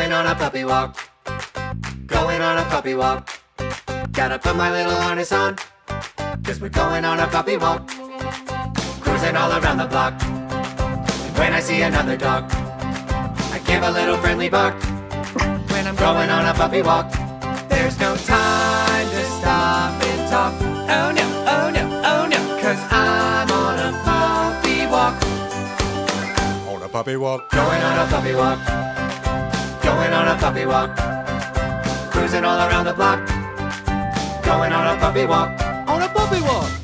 Going on a puppy walk. Going on a puppy walk. Gotta put my little harness on, 'cause we're going on a puppy walk. Cruising all around the block. And when I see another dog, I give a little friendly bark. When I'm going on a puppy walk, there's no time to stop and talk. Oh no, oh no, oh no, 'cause I'm on a puppy walk. On a puppy walk. Going on a puppy walk. Going on a puppy walk. Cruising all around the block. Going on a puppy walk. On a puppy walk.